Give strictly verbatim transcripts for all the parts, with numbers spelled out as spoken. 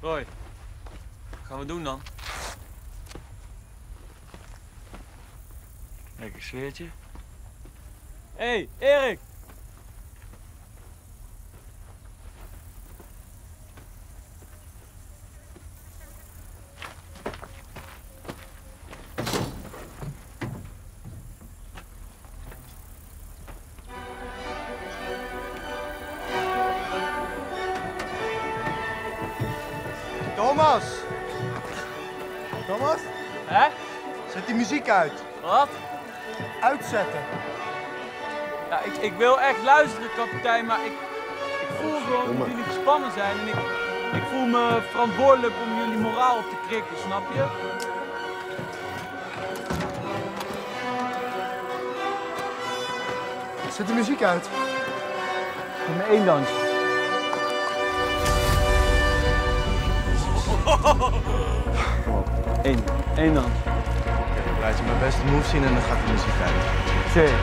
Roy, wat gaan we doen dan? Lekker sfeertje. Hé, hey, Erik! Thomas! Thomas? Hè? Zet die muziek uit. Wat? Uitzetten. Ja, ik, ik wil echt luisteren, kapitein, maar ik, ik voel gewoon dat jullie gespannen zijn en ik, ik voel me verantwoordelijk om jullie moraal op te krikken, snap je? Zet de muziek uit. Nummer één dans. Eén, één dans. Oké, ik laat je mijn beste move zien en dan gaat de muziek uit. Twee.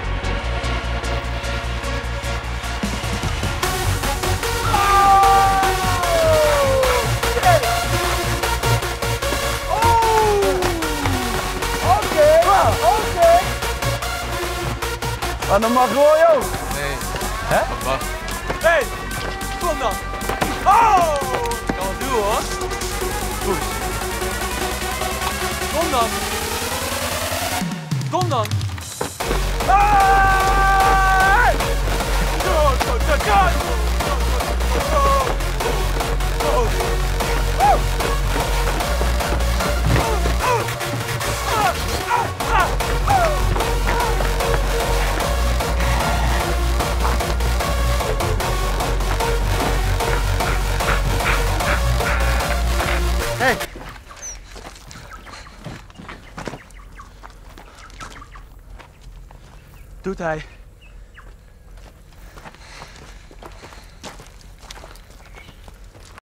Maar dan mag Roy ook. Nee. Hè? Wacht. Hé, hey, kom dan. Oh! Ik kan het doen hoor. Goed. Kom dan. Kom dan. Hey! Go, go, go, go. Go, go, go. Woo! Ah, ah, ah, ah. Hey. Doet hij.